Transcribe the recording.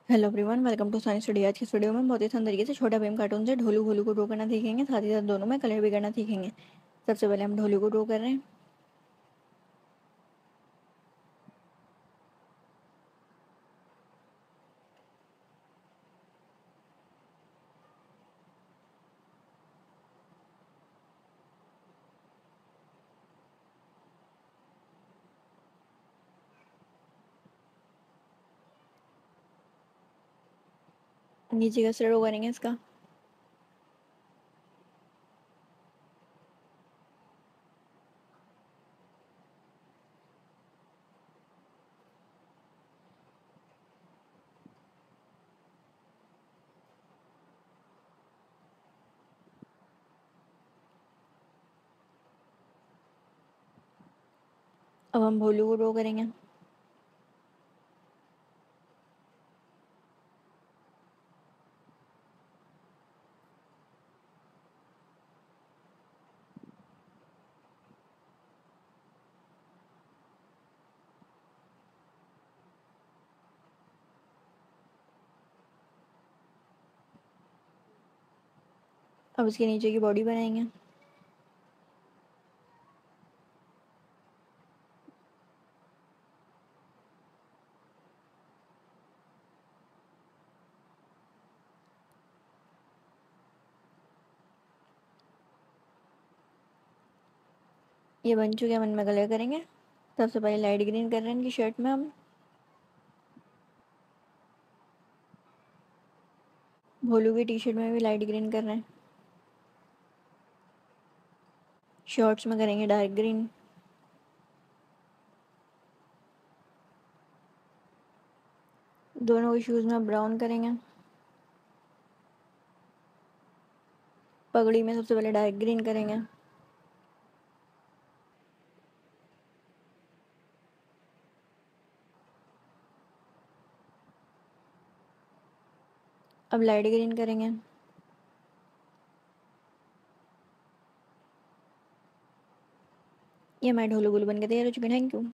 Hello everyone, welcome to science study. आज की इस वीडियो में बहुत ही आसान तरीके से छोटा भीम कार्टून से ढोलू भोलू को ड्रॉ करना सीखेंगे। साथ ही साथ दोनों में कलर भी करना सीखेंगे। सबसे पहले हम ढोलू को ड्रॉ कर रहे हैं। नीचे का ड्रॉ करेंगे इसका। अब हम भोलू को ड्रॉ करेंगे। अब इसके नीचे की बॉडी बनाएंगे। ये बन चुके हैं, मन में कलर करेंगे। सबसे पहले लाइट ग्रीन कर रहे हैं इनकी शर्ट में। हम भोलू की टी शर्ट में भी लाइट ग्रीन कर रहे हैं। शॉर्ट्स में करेंगे डार्क ग्रीन। दोनों के शूज़ में ब्राउन करेंगे। पगड़ी में सबसे पहले डार्क ग्रीन करेंगे। अब लाइट ग्रीन करेंगे। ये हमारे ढोलू बोलू बन के तैयार हो चुके हैं। Thank you.